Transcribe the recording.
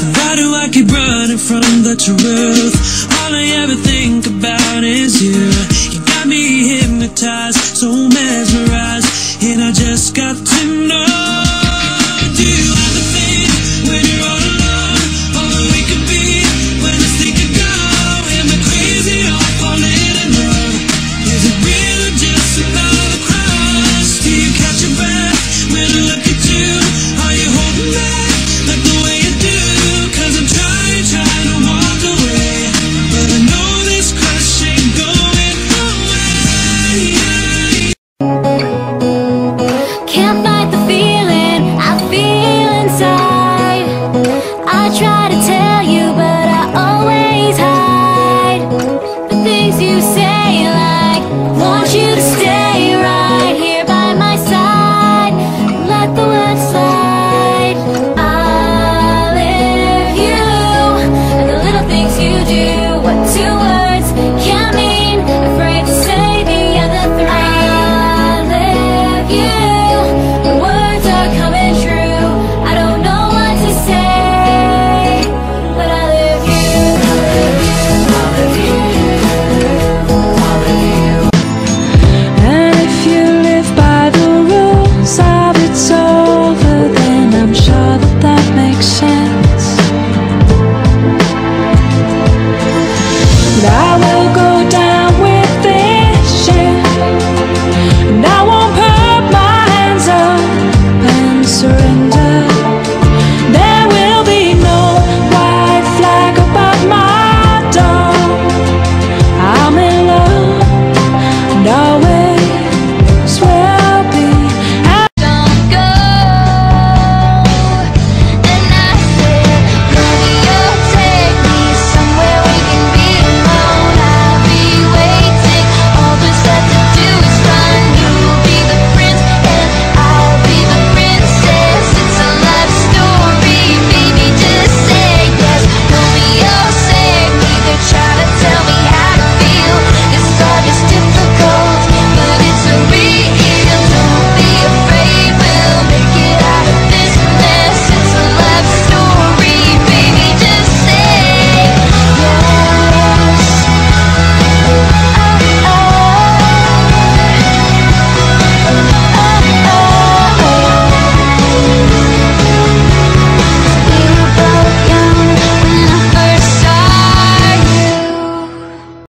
Why do I keep running from the truth? All I ever think about is you. You got me hypnotized, so mesmerized, and I just got to know. Do you ever think when you're all alone, all that we could be, when I think you go? Am I crazy or falling in love? Is it real or just another crush? Do you catch your breath when I look at you? Are you holding back like the way you do? Cause I'm trying to walk away, but I know this crush ain't going away. Can't fight the feeling I feel inside. I try to